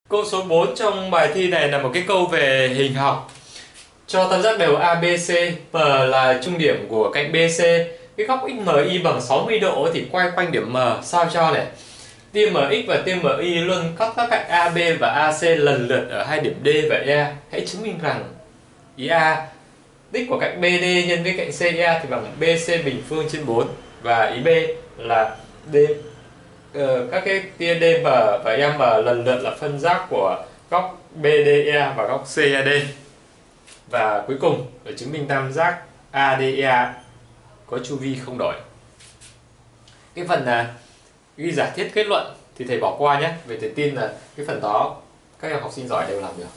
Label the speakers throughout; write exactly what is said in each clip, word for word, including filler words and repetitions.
Speaker 1: Câu số bốn trong bài thi này là một cái câu về hình học. Cho tam giác đều a bê xê, M là trung điểm của cạnh bê xê. Cái góc ích em i bằng sáu mươi độ thì quay quanh điểm M. Sao cho này? Tia em ích và tia em i luôn cắt các cạnh a bê và a xê lần lượt ở hai điểm D và E. Hãy chứng minh rằng ý A, đích của cạnh bê đê nhân với cạnh xê e thì bằng bê xê bình phương trên bốn. Và ý B là D, uh, các cái tia đê em và em lần lượt là phân giác của góc bê đê e và góc xê e đê. Và cuối cùng để chứng minh tam giác a đê e có chu vi không đổi. Cái phần là ghi giả thiết kết luận thì thầy bỏ qua nhé, vì thầy tin là cái phần đó các em học sinh giỏi đều làm được.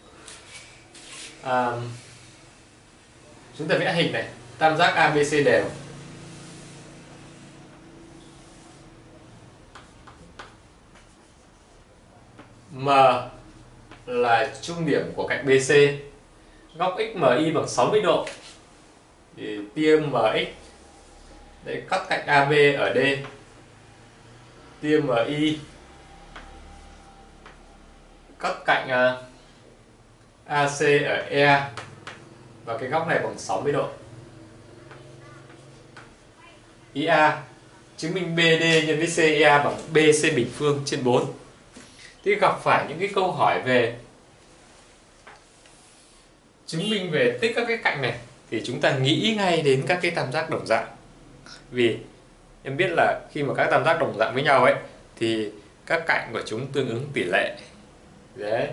Speaker 1: À, chúng ta vẽ hình này, tam giác a bê xê đều. M là trung điểm của cạnh bê xê, góc ích em i bằng sáu mươi độ thì tia em ích để cắt cạnh a bê ở D, tia em i cắt cạnh a xê ở E, và cái góc này bằng sáu mươi độ. Ý A, chứng minh bê đê nhân với xê e bằng bê xê bình phương trên bốn. Thì gặp phải những cái câu hỏi về chứng minh về tích các cái cạnh này thì chúng ta nghĩ ngay đến các cái tam giác đồng dạng. Vì em biết là khi mà các tam giác đồng dạng với nhau ấy thì các cạnh của chúng tương ứng tỷ lệ. Đấy.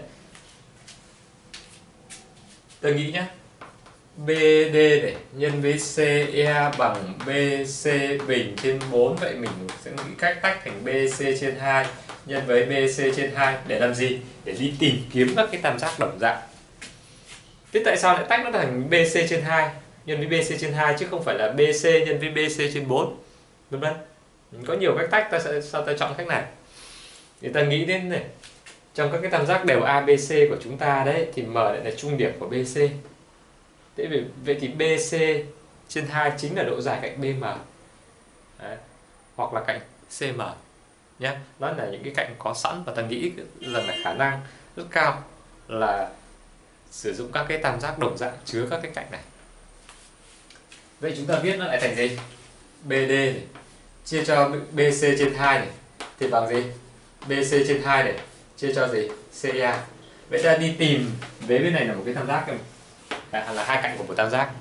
Speaker 1: Ta nghĩ nhé. bê đê này nhân với xê e bằng bê xê bình trên bốn. Vậy mình sẽ nghĩ cách tách thành bê xê trên hai nhân với bê xê trên hai để làm gì? Để đi tìm kiếm các cái tam giác đồng dạng. Thế tại sao lại tách nó thành bê xê trên hai nhân với bê xê trên hai chứ không phải là bê xê nhân với bê xê trên bốn? Vân vân. Có nhiều cách tách, ta sẽ sao ta chọn cách này? Thì ta nghĩ đến này, trong các cái tam giác đều a bê xê của chúng ta đấy thì M lại là trung điểm của bê xê. Thế vậy, vậy thì bê xê trên hai chính là độ dài cạnh bê em. Đấy. Hoặc là cạnh xê em nhé. Đó là những cái cạnh có sẵn và ta nghĩ rằng là khả năng rất cao là sử dụng các cái tam giác đồng dạng chứa các cái cạnh này. Vậy chúng ta viết nó lại thành gì? bê đê này chia cho bê xê trên hai này thì bằng gì? bê xê trên hai này chia cho gì? xê e. Vậy ta đi tìm vế bên này là một cái tam giác này. À, là hai cạnh của một tam giác.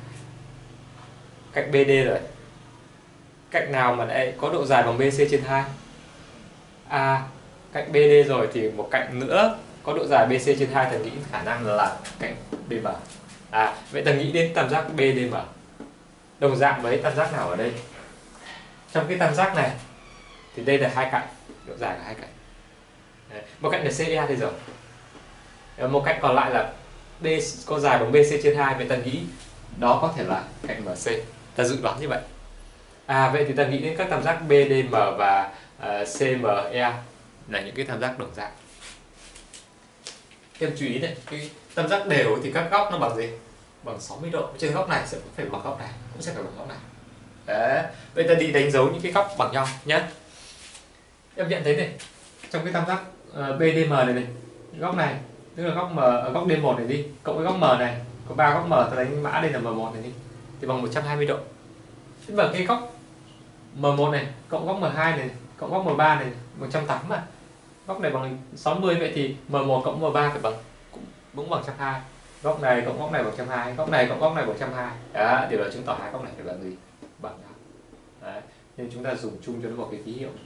Speaker 1: Cạnh bê đê rồi. Cạnh nào mà lại có độ dài bằng bê xê trên hai? À, cạnh bê đê rồi thì một cạnh nữa có độ dài bê xê trên hai, ta nghĩ khả năng là cạnh bê em. À, vậy ta nghĩ đến tam giác bê đê em. Đồng dạng với tam giác nào ở đây? Trong cái tam giác này thì đây là hai cạnh, độ dài là hai cạnh. Đấy. Một cạnh là xê e đây rồi. Một cạnh còn lại là D có dài bằng bê xê trên hai, vậy ta nghĩ đó có thể là cạnh em xê. Ta dự đoán như vậy. À, vậy thì ta nghĩ đến các tam giác bê đê em và uh, xê em e là những cái tam giác đồng dạng. Em chú ý này, cái tam giác đều thì các góc nó bằng gì? Bằng sáu mươi độ. Trên góc này sẽ phải bằng góc này, cũng sẽ phải bằng góc này. Đấy. Vậy ta đi đánh dấu những cái góc bằng nhau nhé. Em nhận thấy này, trong cái tam giác uh, bê đê em này này, góc này tức là góc M ở góc D một này đi, cộng với góc M này, có ba góc M, ta đánh mã đây là M một này đi, thì bằng một trăm hai mươi độ. Thế mà cái góc M một này cộng góc M hai này cộng góc M ba này một trăm tám mươi mà. Góc này bằng sáu mươi, vậy thì M một cộng M ba phải bằng cũng, cũng bằng một trăm hai mươi. Góc này cộng góc này bằng một trăm hai mươi, góc này cộng góc này bằng một trăm hai mươi. Đó, điều đó chứng tỏ hai góc này phải bằng gì? Bằng nhau. Đấy, nên chúng ta dùng chung cho nó một cái ký hiệu.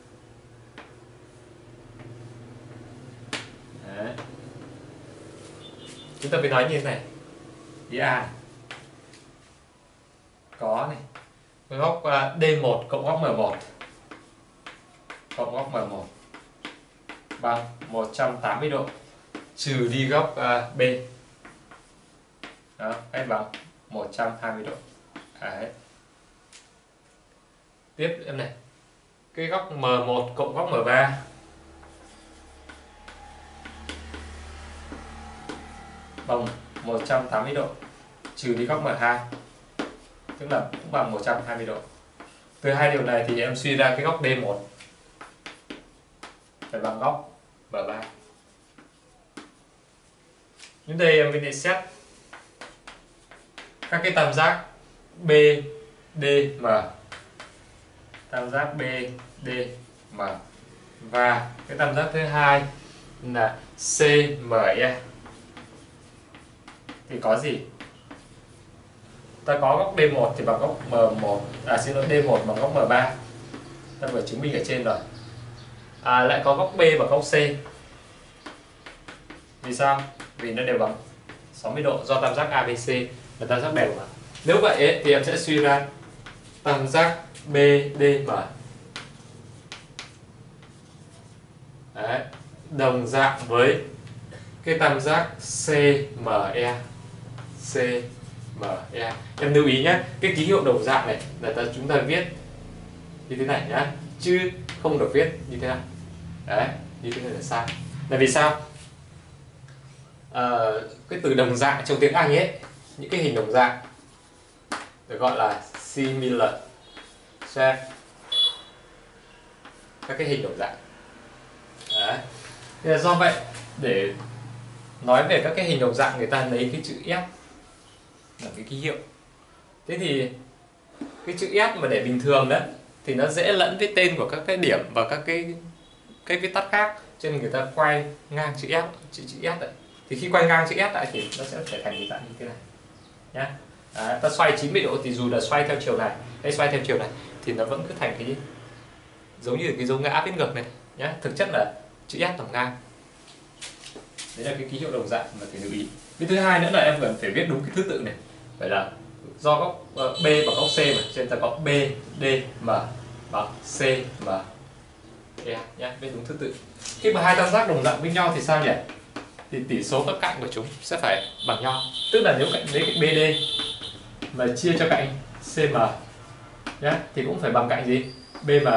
Speaker 1: Đấy. Chúng ta phải nói như thế này. Ý A này. Có này. Cái góc D một cộng góc M một cộng góc M một bằng một trăm tám mươi độ trừ đi góc B. Đó, hết bằng một trăm hai mươi độ. Đấy. Tiếp em này. Cái góc M một cộng góc M ba bằng một trăm tám mươi độ trừ đi góc M hai, tức là cũng bằng một trăm hai mươi độ. Từ hai điều này thì em suy ra cái góc D một phải bằng góc M ba. Đến đây mình lại xét các cái tam giác B, D, M, tam giác B, D, M, và cái tam giác thứ hai là C, M, E. Thì có gì? Ta có góc D một thì bằng góc M một, à xin lỗi, D một bằng góc M ba. Ta vừa chứng minh ở trên rồi. À, lại có góc B bằng góc C. Vì sao? Vì nó đều bằng sáu mươi độ, do tam giác a bê xê là tam giác đều mà. Nếu vậy ấy, thì em sẽ suy ra tam giác B D M đấy, đồng dạng với cái tam giác C M E. C M E. Em lưu ý nhé, cái ký hiệu đồng dạng này là ta, chúng ta viết như thế này nhá, chứ không được viết như thế này. Đấy, như thế này là sai. Là vì sao? À, cái từ đồng dạng trong tiếng Anh ấy, những cái hình đồng dạng được gọi là similar shape, các cái hình đồng dạng. Đấy. Thì là do vậy, để nói về các cái hình đồng dạng, người ta lấy cái chữ F là cái ký hiệu. Thế thì cái chữ F mà để bình thường đấy thì nó dễ lẫn với tên của các cái điểm và các cái cái viết tắt khác, cho nên người ta quay ngang chữ F, chữ chữ S đấy. Thì khi quay ngang chữ S lại thì nó sẽ trở thành cái dạng như thế này nhá. Đấy, ta xoay chín mươi độ thì dù là xoay theo chiều này hay xoay theo chiều này thì nó vẫn cứ thành cái giống như cái dấu ngã viết ngược này nhá. Thực chất là chữ S nằm ngang. Đấy là cái ký hiệu đồng dạng mà phải lưu ý. Cái thứ hai nữa là em cần phải viết đúng cái thứ tự này. Vậy là do góc uh, B bằng góc C mà, cho nên ta có B, D, M bằng C, M, E nhá, viết đúng thứ tự. Khi mà hai tam giác đồng dạng với nhau thì sao nhỉ? Thì tỷ số các cạnh của chúng sẽ phải bằng nhau. Tức là nếu cạnh lấy cạnh bê đê mà chia cho cạnh xê em nhá, thì cũng phải bằng cạnh gì? bê em.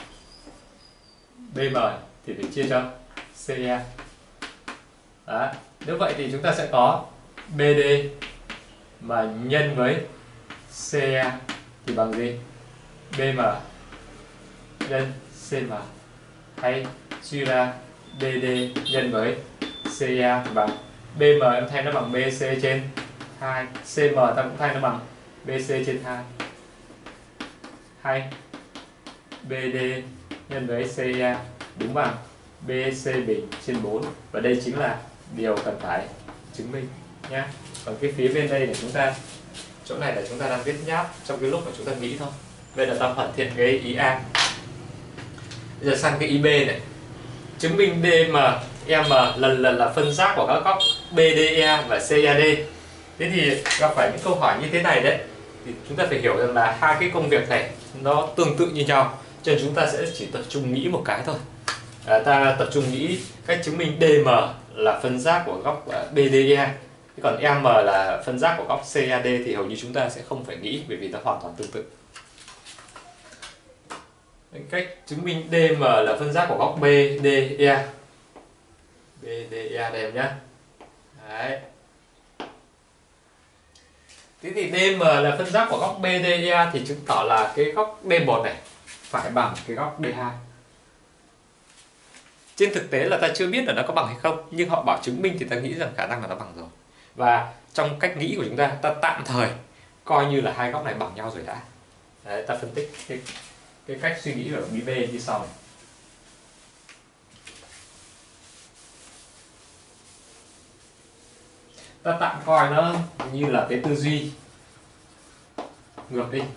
Speaker 1: bê em thì phải chia cho xê e. Đó. Nếu vậy thì chúng ta sẽ có bê đê mà nhân với xê e thì bằng gì? bê em nhân xê em, hay suy ra bê đê nhân với xê e bằng bê em, em thay nó bằng bê xê trên hai, xê em ta cũng thay nó bằng bê xê trên hai, hay bê đê nhân với xê e đúng bằng bê xê bình trên bốn, và đây chính là điều cần phải chứng minh nhé. Còn cái phía bên đây để chúng ta, chỗ này là chúng ta đang viết nháp trong cái lúc mà chúng ta nghĩ thôi. Đây là ta hoàn thiện cái ý A. Bây giờ sang cái ý B này, chứng minh đê em, em lần lần là phân giác của các góc bê đê e và xê e đê. Thế thì gặp phải những câu hỏi như thế này đấy, thì chúng ta phải hiểu rằng là hai cái công việc này nó tương tự như nhau, cho nên chúng ta sẽ chỉ tập trung nghĩ một cái thôi. À, ta tập trung nghĩ cách chứng minh đê em là phân giác của góc bê đê e, còn em là phân giác của góc xê e đê thì hầu như chúng ta sẽ không phải nghĩ, bởi vì nó hoàn toàn tương tự. Cách chứng minh đê em là phân giác của góc bê đê e. bê đê e đây em nhé. Đấy. Thế thì đê em là phân giác của góc bê đê e thì chứng tỏ là cái góc đê một này phải bằng cái góc đê hai. Trên thực tế là ta chưa biết là nó có bằng hay không, nhưng họ bảo chứng minh thì ta nghĩ rằng khả năng là nó bằng rồi. Và trong cách nghĩ của chúng ta, ta tạm thời coi như là hai góc này bằng nhau rồi đã. Đấy, ta phân tích cái, cái cách suy nghĩ ở B như sau này. Ta tạm coi nó như là cái tư duy ngược đi.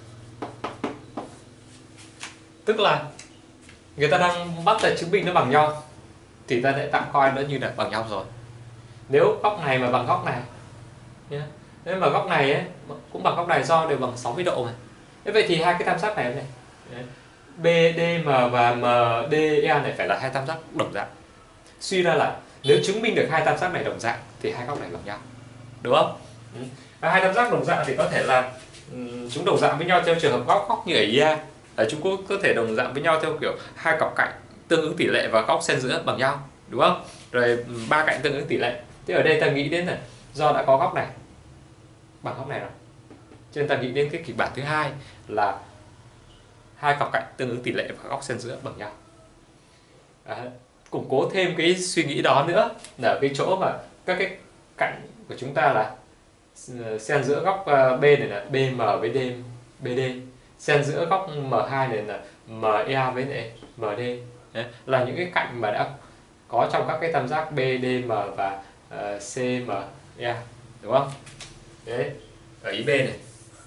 Speaker 1: Tức là người ta đang bắt ta chứng minh nó bằng nhau, thì ta lại tạm coi nó như là bằng nhau rồi. Nếu góc này mà bằng góc này nhé, nếu mà góc này ấy, cũng bằng góc này do đều bằng sáu mươi độ mà. Thế vậy thì hai cái tam giác này này, bê đê em và em đê e này phải là hai tam giác đồng dạng. Suy ra là nếu chứng minh được hai tam giác này đồng dạng thì hai góc này bằng nhau, đúng không? Và hai tam giác đồng dạng thì có thể là um, chúng đồng dạng với nhau theo trường hợp góc góc như ở i a. Ở Trung Quốc có thể đồng dạng với nhau theo kiểu hai cặp cạnh tương ứng tỷ lệ và góc xen giữa bằng nhau, đúng không? Rồi ba cạnh tương ứng tỷ lệ. Thế ở đây ta nghĩ đến là do đã có góc này bằng góc này rồi, cho nên ta nghĩ đến cái kịch bản thứ hai là hai cặp cạnh tương ứng tỷ lệ và góc xen giữa bằng nhau. À, củng cố thêm cái suy nghĩ đó nữa là cái chỗ mà các cái cạnh của chúng ta là xen giữa góc B này là bê em với D, bê đê, xen giữa góc em hai này là em e với lại em đê. Đấy, là những cái cạnh mà đã có trong các cái tam giác bê đê em và uh, xê em e, đúng không? Đấy, ở ý B này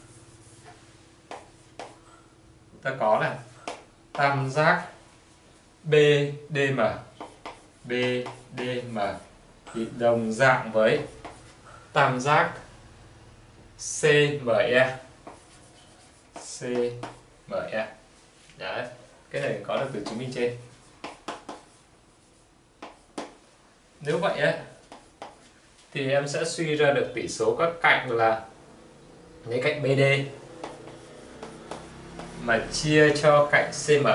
Speaker 1: ta có là tam giác bê đê em, bê đê em thì đồng dạng với tam giác xê em e, xê em e. Đấy, cái này có được từ chứng minh trên. Nếu vậy ấy, thì em sẽ suy ra được tỷ số các cạnh là lấy cạnh bê đê mà chia cho cạnh xê em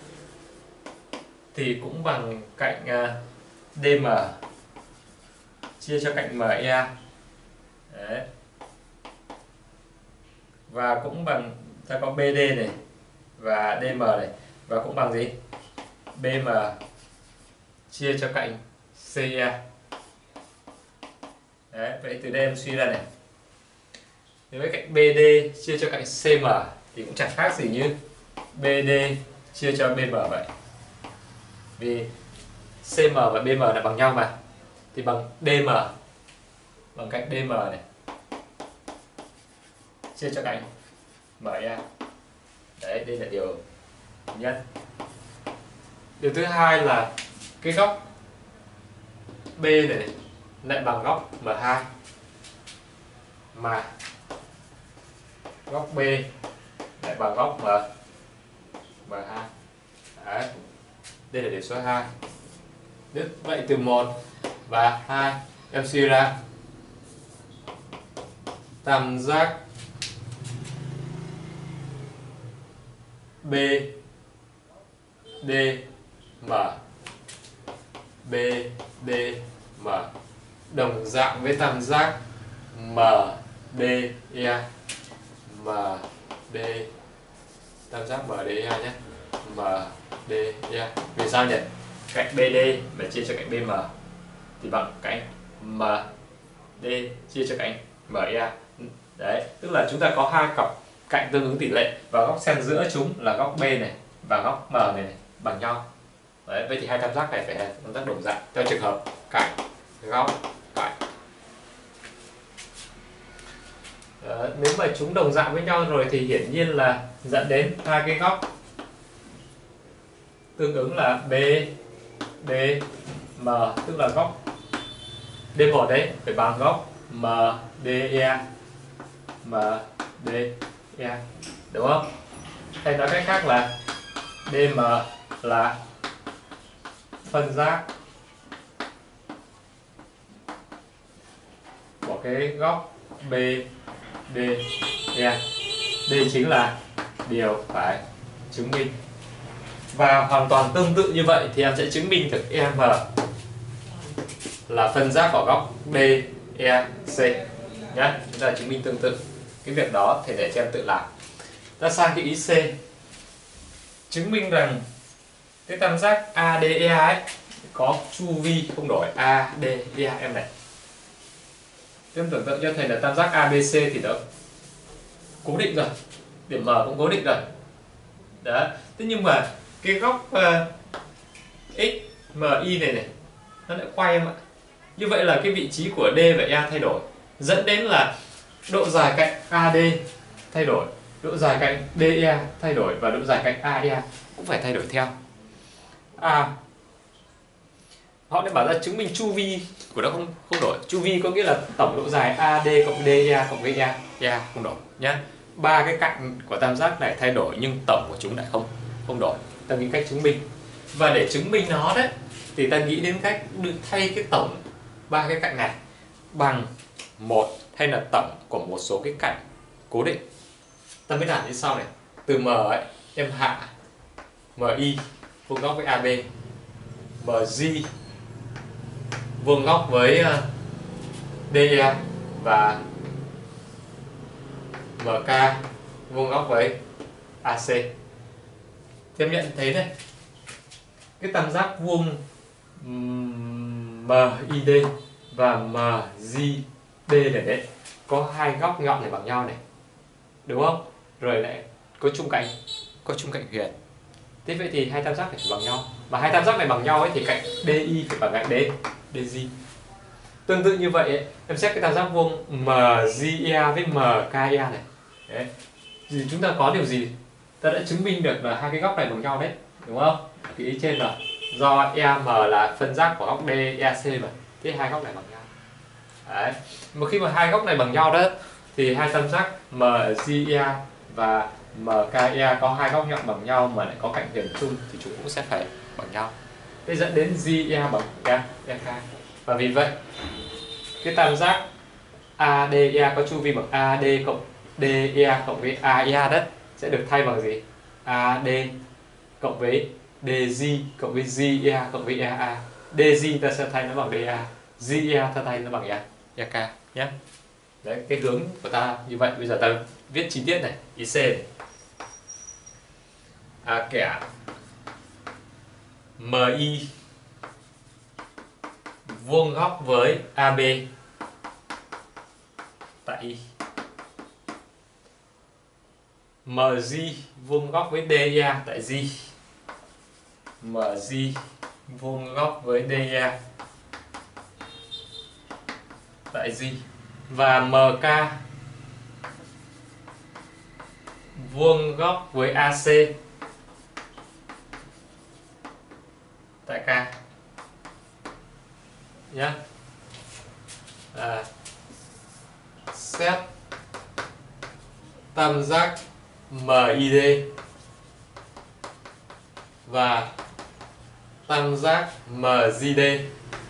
Speaker 1: thì cũng bằng cạnh đê em chia cho cạnh em e. Đấy. Và cũng bằng, ta có bê đê này và đê em này, và cũng bằng gì? bê em chia cho cạnh xê e. Đấy, vậy từ đây em suy ra này, nếu với cạnh bê đê chia cho cạnh xê em thì cũng chẳng khác gì như bê đê chia cho bê em vậy. Vì xê em và bê em là bằng nhau mà, thì bằng đê em, bằng cạnh đê em này chia cho cạnh em e. Đấy, đây là điều nhất. Điều thứ hai là cái góc B này, này lại bằng góc em hai, mà góc B lại bằng góc M, em hai. Đấy, đây là điều số hai. Vậy từ một và hai em suy ra tam giác B D M, B D M đồng dạng với tam giác M D E, M D, tam giác M D E nhé, M D E. Vì sao nhỉ? Cạnh bê đê mà chia cho cạnh bê em thì bằng cạnh em đê chia cho cạnh em e. Đấy, tức là chúng ta có hai cặp cạnh tương ứng tỷ lệ và góc xen giữa chúng là góc B này và góc M này, này bằng nhau. Đấy, vậy thì hai tam giác này phải là tam giác đồng dạng theo trường hợp cạnh góc cạnh. Đấy, nếu mà chúng đồng dạng với nhau rồi thì hiển nhiên là dẫn đến hai cái góc tương ứng là B D M, tức là góc D một đấy phải bằng góc M D E, M D E, đúng không? Hay nói cách khác là D M là phân giác của cái góc B D E. Đây chính là điều phải chứng minh. Và hoàn toàn tương tự như vậy thì em sẽ chứng minh được E M là phân giác của góc B E C nhé. Chúng ta chứng minh tương tự. Cái việc đó thì để cho em tự làm. Ta sang cái ý C, chứng minh rằng cái tam giác a đê e ấy có chu vi không đổi a đê e em này. Em tưởng tượng cho thầy là tam giác a bê xê thì nó cố định rồi, điểm M cũng cố định rồi. Đó. Thế nhưng mà cái góc uh, x mi này này nó lại quay em ạ. Như vậy là cái vị trí của D và E thay đổi, dẫn đến là độ dài cạnh a đê thay đổi, độ dài cạnh đê e thay đổi và độ dài cạnh a e cũng phải thay đổi theo. À, họ đã bảo ra chứng minh chu vi của nó không không đổi. Chu vi có nghĩa là tổng độ dài a đê cộng đê e cộng với E, E không đổi nhé. Ba cái cạnh của tam giác này thay đổi nhưng tổng của chúng lại không không đổi. Ta nghĩ cách chứng minh. Và để chứng minh nó đấy thì ta nghĩ đến cách thay cái tổng ba cái cạnh này bằng một hay là tổng của một số cái cạnh cố định. Ta mới làm như sau này. Từ M ấy, em hạ mi vuông góc với a bê, mg vuông góc với đê e và mk vuông góc với a xê. Thì em nhận thấy đây, cái tam giác vuông em i đê và em giê đê này đấy có hai góc nhọn này bằng nhau này, đúng không? Rồi lại có chung cạnh, có chung cạnh huyền. Thế vậy thì hai tam giác này phải bằng nhau, mà hai tam giác này bằng nhau ấy thì cạnh đê i phải bằng cạnh D, đê giê. Tương tự như vậy ấy, em xét cái tam giác vuông em giê e với em ca e này. Đấy. Thì chúng ta có điều gì? Ta đã chứng minh được là hai cái góc này bằng nhau đấy, đúng không? Cái ý trên là do em là phân giác của góc đê e xê mà, thế hai góc này bằng nhau. Đấy. Mà khi mà hai góc này bằng nhau đó thì hai tam giác em giê e và em ca e có hai góc nhọn bằng nhau mà lại có cạnh huyền chung thì chúng cũng sẽ phải bằng nhau. Thế dẫn đến giê e bằng e, e ca. Và vì vậy cái tam giác a đê e có chu vi bằng a đê cộng đê e cộng với a e đó sẽ được thay bằng gì? a đê cộng với đê giê cộng với giê e cộng với e a. đê giê ta sẽ thay nó bằng đê a, giê e ta thay nó bằng e, e ca nhé. Đấy, cái hướng của ta như vậy. Bây giờ ta viết chi tiết này, ý C này. A kẻ em i vuông góc với a bê tại Y. em giê vuông góc với đê e tại G. em giê vuông góc với đê e tại G. Và em ca vuông góc với a xê tại K nhé. À, xét tam giác em i đê và tam giác em giê đê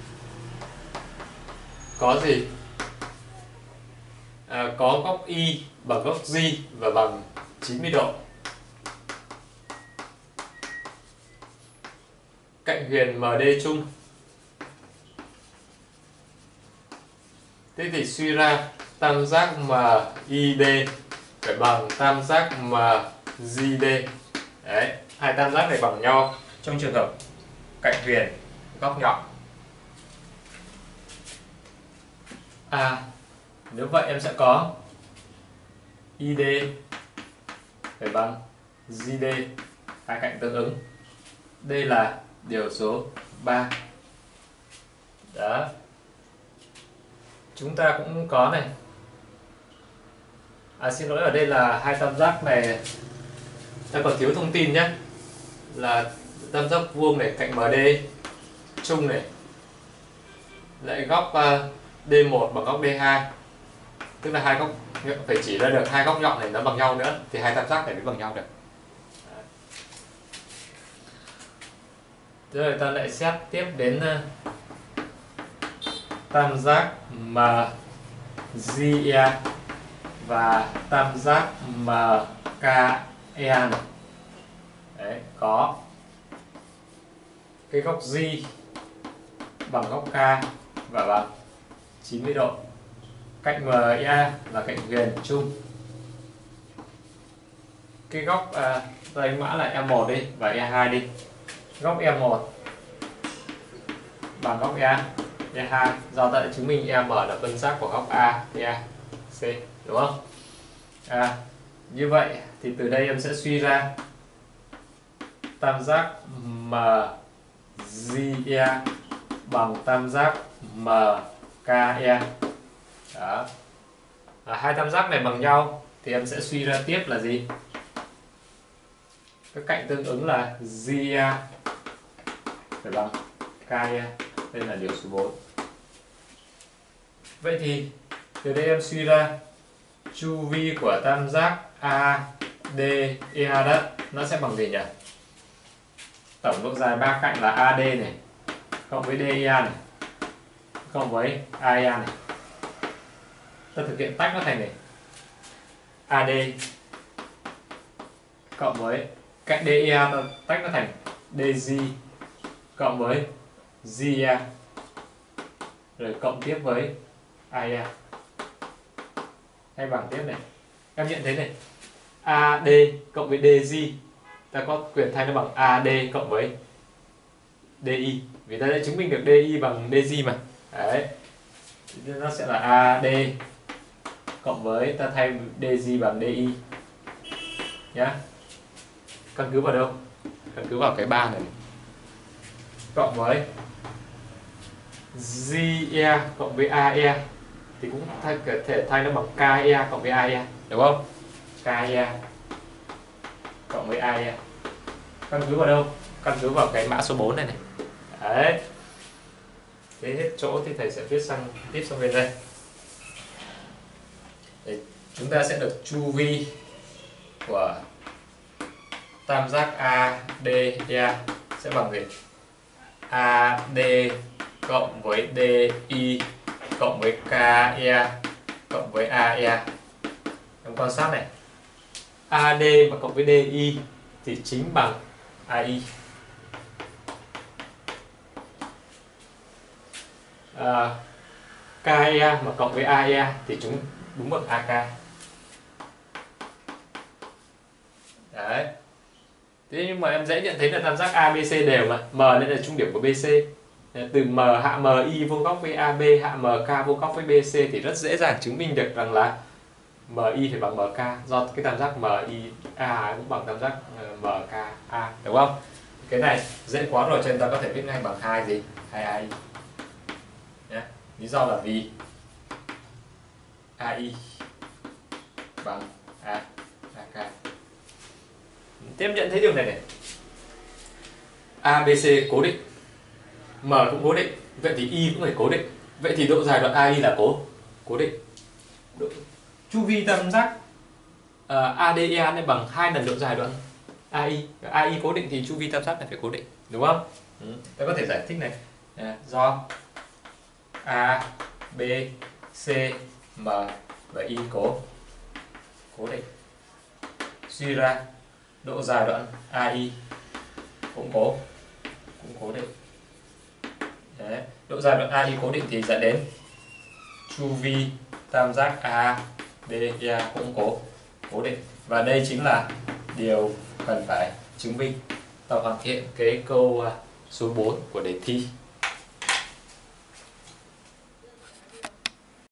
Speaker 1: có gì? À, có góc Y bằng góc G và bằng chín mươi độ. Cạnh huyền em đê chung. Thế thì suy ra tam giác em i đê phải bằng tam giác em giê đê. Đấy, hai tam giác này bằng nhau trong trường hợp cạnh huyền góc nhọn. À, nếu vậy em sẽ có i đê phải bằng giê đê, hai cạnh tương ứng. Đây là điều số ba. Đó. Chúng ta cũng có này. À xin lỗi, ở đây là hai tam giác này ta còn thiếu thông tin nhé. Là tam giác vuông này, cạnh em đê chung này, lại góc đê một bằng góc đê hai. Tức là hai góc phải chỉ ra được hai góc nhọn này nó bằng nhau nữa thì hai tam giác này mới bằng nhau được. Rồi ta lại xét tiếp đến tam giác em giê e và tam giác em ca e này. Đấy, có cái góc G bằng góc K và bằng chín mươi độ. Cạnh em e là cạnh huyền chung. Cái góc à, đây mã là e một đi và e hai đi. Góc e một bằng góc e, e hai do ta đã chứng minh em là phân giác của góc A, E, C, đúng không? À, như vậy thì từ đây em sẽ suy ra tam giác em giê e bằng tam giác em ca e. Đó. À, hai tam giác này bằng nhau thì em sẽ suy ra tiếp là gì? Các cạnh tương ứng là giê e phải bằng ca e. Đây là điều số bốn. Vậy thì từ đây em suy ra chu vi của tam giác a đê e đó nó sẽ bằng gì nhỉ? Tổng độ dài ba cạnh là a đê này cộng với đê e này cộng với a e này. Ta thực hiện tách nó thành này a đê cộng với cạnh đê e, ta tách nó thành đê giê cộng với giê e rồi cộng tiếp với a e hay bằng tiếp này. Em nhận thấy này, a đê cộng với đê giê ta có quyền thay nó bằng a đê cộng với đê i vì ta đã chứng minh được đê i bằng đê giê mà. Đấy. nó sẽ là a đê cộng với, ta thay dg bằng di nhá. Căn cứ vào đâu? Căn cứ vào cái ba này, cộng với ge cộng với ae thì cũng thay, có thể thay nó bằng ke cộng với ae, đúng không? Ke cộng với ae. Căn cứ vào đâu? Căn cứ vào cái mã số bốn này này. Đấy. Thế hết chỗ thì thầy sẽ viết sang tiếp sang bên đây. Để chúng ta sẽ được chu vi của tam giác a đê e sẽ bằng gì? a đê cộng với di cộng với ke cộng với ae. Em quan sát này, a đê mà cộng với di thì chính bằng ai. À, ke mà cộng với ae thì chúng đúng bằng ak. Đấy. Thế nhưng mà em dễ nhận thấy là tam giác a bê xê đều mà, m đây là trung điểm của bê xê. Từ m hạ mi vuông góc với a bê, hạ mk vuông góc với bê xê thì rất dễ dàng chứng minh được rằng là mi phải bằng mk, do cái tam giác mi a cũng bằng tam giác mka, đúng không? Cái này dễ quá rồi cho nên ta có thể viết ngay bằng hai gì? hai ai. Nhé. Lý do là vì ai bằng a, ak. Tiếp nhận thấy điều này này, a bê xê cố định, m cũng cố định, vậy thì y cũng phải cố định. Vậy thì độ dài đoạn a i là cố cố định. Độ, chu vi tam giác uh, a đê e này bằng hai lần độ dài đoạn a i. a i cố định thì chu vi tam giác này phải cố định, đúng không? Ừ. Ta có thể giải thích này, à, do a, b, c, m và y cố cố định, suy ra độ dài đoạn a i cũng cố cũng cố định. Đấy. Độ dài đoạn a i cố định thì dẫn đến chu vi tam giác a đê e cũng cố cố định, và đây chính là điều cần phải chứng minh. Ta hoàn thiện cái câu số bốn của đề thi.